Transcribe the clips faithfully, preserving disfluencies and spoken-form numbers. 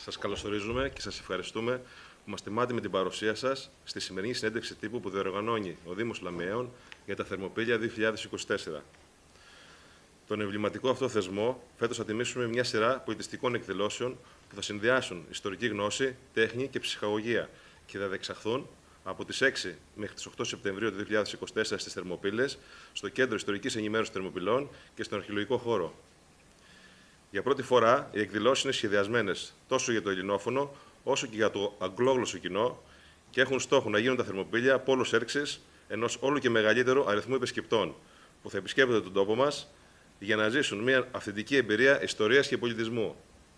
Σας καλωσορίζουμε και σας ευχαριστούμε που μας τιμάτε με την παρουσία σας στη σημερινή συνέντευξη τύπου που διοργανώνει ο Δήμος Λαμιαίων για τα Θερμοπύλια δύο χιλιάδες είκοσι τέσσερα. Τον εμβληματικό αυτό θεσμό φέτος θα τιμήσουμε μια σειρά πολιτιστικών εκδηλώσεων που θα συνδυάσουν ιστορική γνώση, τέχνη και ψυχαγωγία και θα διεξαχθούν από τις έξι μέχρι τις οκτώ Σεπτεμβρίου του δύο χιλιάδες είκοσι τέσσερα στις Θερμοπύλες, στο Κέντρο Ιστορικής Ενημέρωσης Θερμοπυλών και στον Αρχαιολογικό Χώρο. Για πρώτη φορά, οι εκδηλώσεις είναι σχεδιασμένες τόσο για το ελληνόφωνο όσο και για το αγγλόγλωσσο κοινό και έχουν στόχο να γίνουν τα Θερμοπύλια πόλος έρξης ενός όλο και μεγαλύτερου αριθμού επισκεπτών που θα επισκέπτονται τον τόπο μας για να ζήσουν μια αυθεντική εμπειρία ιστορίας και πολιτισμού.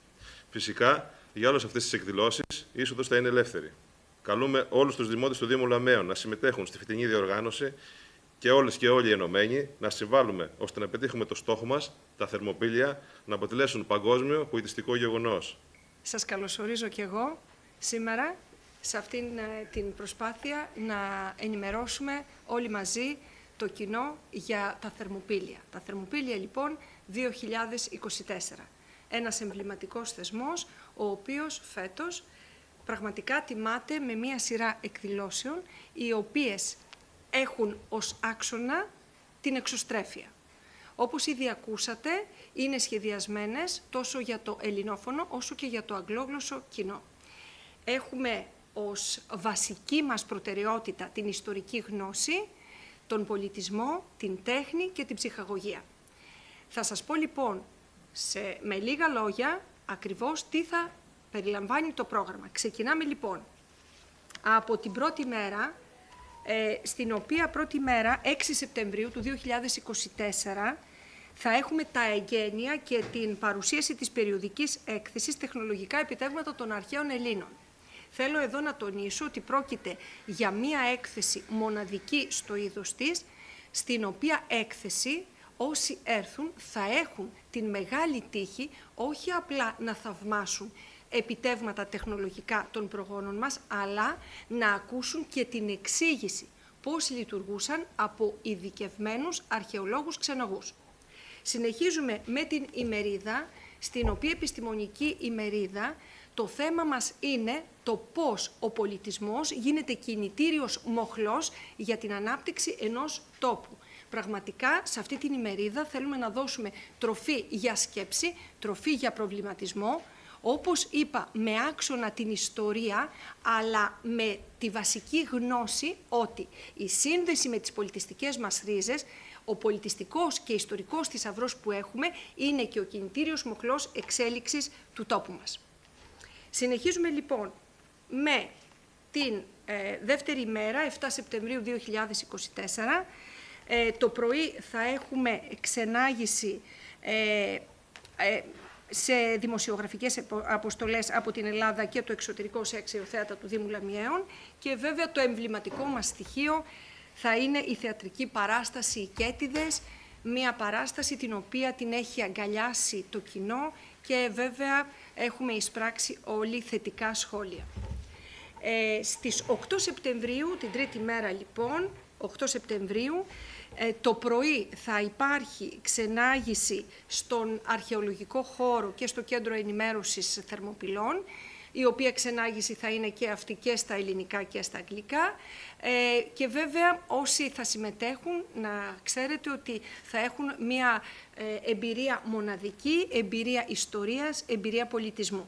Φυσικά, για όλες αυτές τις εκδηλώσεις η είσοδος θα είναι ελεύθερη. Καλούμε όλους τους δημότες του Δήμου Λαμιαίων να συμμετέχουν στη φετινή διοργάνωση και όλες και όλοι οι ενωμένοι να συμβάλλουμε ώστε να πετύχουμε το στόχο μας, τα Θερμοπύλια να αποτελέσουν παγκόσμιο πολιτιστικό γεγονός. Σας καλωσορίζω και εγώ σήμερα σε αυτήν την προσπάθεια να ενημερώσουμε όλοι μαζί το κοινό για τα Θερμοπύλια. Τα Θερμοπύλια λοιπόν δύο χιλιάδες είκοσι τέσσερα. Ένας εμβληματικός θεσμός, ο οποίος φέτος πραγματικά τιμάται με μία σειρά εκδηλώσεων, οι οποίες έχουν ως άξονα την εξωστρέφεια. Όπως ήδη ακούσατε, είναι σχεδιασμένες τόσο για το ελληνόφωνο όσο και για το αγγλόγλωσσο κοινό. Έχουμε ως βασική μας προτεραιότητα την ιστορική γνώση, τον πολιτισμό, την τέχνη και την ψυχαγωγία. Θα σας πω λοιπόν σε, με λίγα λόγια ακριβώς τι θα περιλαμβάνει το πρόγραμμα. Ξεκινάμε λοιπόν από την πρώτη μέρα, ε, στην οποία πρώτη μέρα, έξι Σεπτεμβρίου του δύο χιλιάδες είκοσι τέσσερα, θα έχουμε τα εγγένεια και την παρουσίαση της περιοδικής έκθεσης «Τεχνολογικά επιτεύγματα των αρχαίων Ελλήνων». Θέλω εδώ να τονίσω ότι πρόκειται για μία έκθεση μοναδική στο είδος της, στην οποία έκθεση όσοι έρθουν θα έχουν την μεγάλη τύχη όχι απλά να θαυμάσουν επιτεύγματα τεχνολογικά των προγόνων μας, αλλά να ακούσουν και την εξήγηση πώς λειτουργούσαν από ειδικευμένους αρχαιολόγους ξενογούς. Συνεχίζουμε με την ημερίδα, στην οποία επιστημονική ημερίδα το θέμα μας είναι το πώς ο πολιτισμός γίνεται κινητήριος μοχλός για την ανάπτυξη ενός τόπου. Πραγματικά, σε αυτή την ημερίδα θέλουμε να δώσουμε τροφή για σκέψη, τροφή για προβληματισμό, όπως είπα, με άξονα την ιστορία, αλλά με τη βασική γνώση ότι η σύνδεση με τις πολιτιστικές μας ρίζες, ο πολιτιστικός και ιστορικός θησαυρός που έχουμε, είναι και ο κινητήριος μοχλός εξέλιξης του τόπου μας. Συνεχίζουμε λοιπόν με την ε, δεύτερη μέρα, επτά Σεπτεμβρίου δύο χιλιάδες είκοσι τέσσερα. Ε, το πρωί θα έχουμε ξενάγηση ε, ε, σε δημοσιογραφικές αποστολές από την Ελλάδα και το εξωτερικό σε αξιοθέατα του Δήμου Λαμιαίων και βέβαια το εμβληματικό μας στοιχείο θα είναι η θεατρική παράσταση «Οι Κέτιδες», μία παράσταση την οποία την έχει αγκαλιάσει το κοινό και βέβαια έχουμε εισπράξει όλοι θετικά σχόλια. Ε, στις οκτώ Σεπτεμβρίου, την τρίτη μέρα λοιπόν, οκτώ Σεπτεμβρίου, ε, το πρωί θα υπάρχει ξενάγηση στον αρχαιολογικό χώρο και στο Κέντρο Ενημέρωσης Θερμοπυλών, η οποία ξενάγηση θα είναι και αυτή και στα ελληνικά και στα αγγλικά ε, και βέβαια όσοι θα συμμετέχουν να ξέρετε ότι θα έχουν μια ε, εμπειρία μοναδική, εμπειρία ιστορίας, εμπειρία πολιτισμού.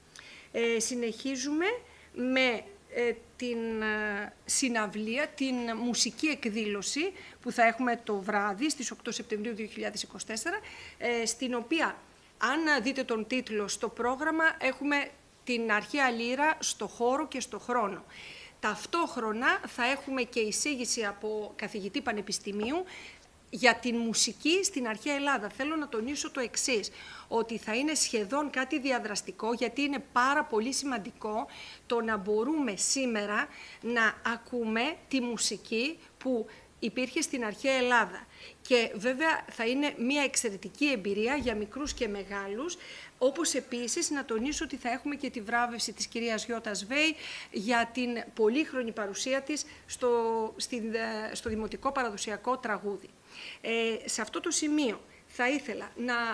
Ε, συνεχίζουμε με ε, την ε, συναυλία, την μουσική εκδήλωση που θα έχουμε το βράδυ στις οκτώ Σεπτεμβρίου δύο χιλιάδες είκοσι τέσσερα, ε, στην οποία αν δείτε τον τίτλο στο πρόγραμμα έχουμε την αρχαία λύρα στο χώρο και στο χρόνο. Ταυτόχρονα θα έχουμε και εισήγηση από καθηγητή πανεπιστημίου για την μουσική στην αρχαία Ελλάδα. Θέλω να τονίσω το εξής, ότι θα είναι σχεδόν κάτι διαδραστικό, γιατί είναι πάρα πολύ σημαντικό το να μπορούμε σήμερα να ακούμε τη μουσική που υπήρχε στην αρχαία Ελλάδα. Και βέβαια θα είναι μια εξαιρετική εμπειρία για μικρούς και μεγάλους, όπως επίσης να τονίσω ότι θα έχουμε και τη βράβευση της κυρίας Γιώτα Σβέη για την πολύχρονη παρουσία της στο, στην, στο Δημοτικό Παραδοσιακό Τραγούδι. Ε, σε αυτό το σημείο θα ήθελα να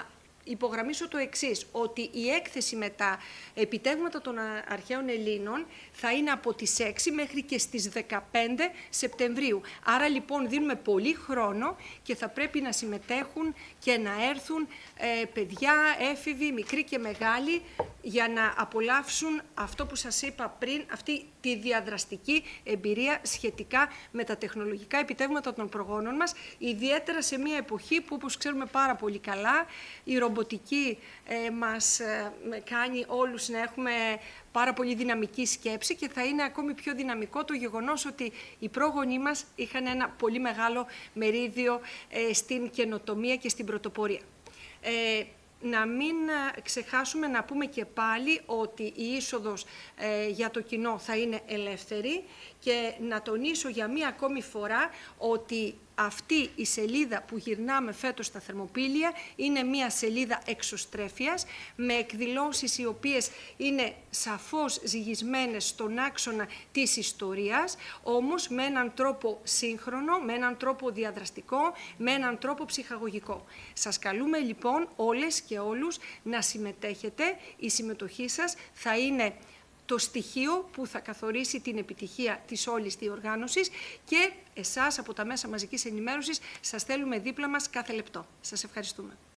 υπογραμμίσω το εξής, ότι η έκθεση με τα επιτεύγματα των αρχαίων Ελλήνων θα είναι από τις έξι μέχρι και στις δεκαπέντε Σεπτεμβρίου. Άρα λοιπόν δίνουμε πολύ χρόνο και θα πρέπει να συμμετέχουν και να έρθουν ε, παιδιά, έφηβοι, μικροί και μεγάλοι, για να απολαύσουν αυτό που σας είπα πριν, αυτή τη διαδραστική εμπειρία σχετικά με τα τεχνολογικά επιτεύγματα των προγόνων μας, ιδιαίτερα σε μια εποχή που, όπως ξέρουμε πάρα πολύ καλά, η ρομποτική ε, μας ε, κάνει όλους να έχουμε πάρα πολύ δυναμική σκέψη και θα είναι ακόμη πιο δυναμικό το γεγονός ότι οι πρόγονοί μας είχαν ένα πολύ μεγάλο μερίδιο ε, στην καινοτομία και στην πρωτοπορία. Ε, Να μην ξεχάσουμε να πούμε και πάλι ότι η είσοδος ε, για το κοινό θα είναι ελεύθερη και να τονίσω για μία ακόμη φορά ότι αυτή η σελίδα που γυρνάμε φέτος στα Θερμοπύλια είναι μία σελίδα εξωστρέφειας με εκδηλώσεις οι οποίες είναι σαφώς ζυγισμένες στον άξονα της ιστορίας, όμως με έναν τρόπο σύγχρονο, με έναν τρόπο διαδραστικό, με έναν τρόπο ψυχαγωγικό. Σας καλούμε λοιπόν όλες και όλους να συμμετέχετε. Η συμμετοχή σας θα είναι το στοιχείο που θα καθορίσει την επιτυχία της όλης διοργάνωσης και εσάς από τα μέσα μαζικής ενημέρωσης σας θέλουμε δίπλα μας κάθε λεπτό. Σας ευχαριστούμε.